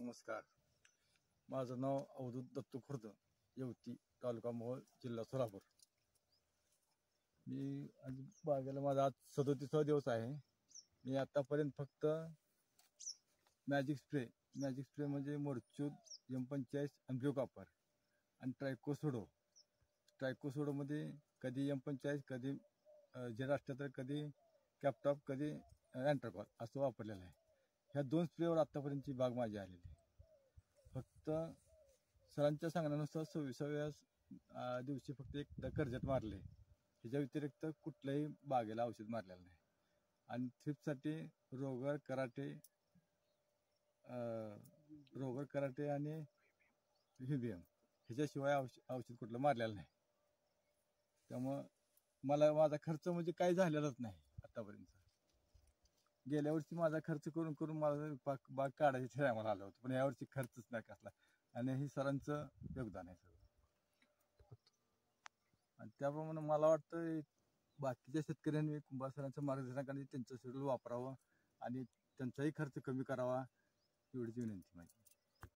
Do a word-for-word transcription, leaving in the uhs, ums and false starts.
नमस्कार. माझं नाव अवधूत दत्तू खुर्द, येवती, तालुका मोहोळ, जिल्हा सोलापूर. मी आज बागेला माझा आज सदोतीसावा दिवस आहे. मी आतापर्यंत फक्त मॅजिक स्प्रे मॅजिक स्प्रे म्हणजे मोरचूद, एम पंचेचाळीस आणि ब्ल्यू कॉपर आणि ट्रायकोसोडो ट्रायकोसोडोमध्ये कधी एम पंचेचाळीस, कधी जे राष्ट्र तर कधी कॅपटॉप, कधी अँट्राकॉल असं वापरलेलं आहे. ह्या दोन स्प्रेवर आत्तापर्यंतची बाग माझी आलेली आहे. फक्त सरांच्या सांगण्यानुसार सव्वीसाव्या दिवशी फक्त एक कर्जत मारले. ह्याच्या व्यतिरिक्त कुठल्याही बागेला औषध मारलेलं नाही. आणि थ्रिप्ससाठी रोगर कराटे रोगर कराटे आणि व्हिबियम ह्याच्याशिवाय औषध औषध कुठलं मारलेलं नाही. त्यामुळं मला माझा खर्च म्हणजे काही झालेलाच नाही आतापर्यंत. गेल्या वर्षी माझा खर्च करून करून मला बाग बाग काढायची टायमाला आलं होतं, पण यावर्षी खर्चच नाही कसला. आणि हे सरांचं योगदान आहे सगळं. आणि त्याप्रमाणे मला वाटतं बाकीच्या शेतकऱ्यांनी कुंभार सरांच्या मार्गदर्शनाखाली त्यांचं शेड्यूल वापरावं आणि त्यांचाही खर्च कमी करावा, एवढीच विनंती माझी.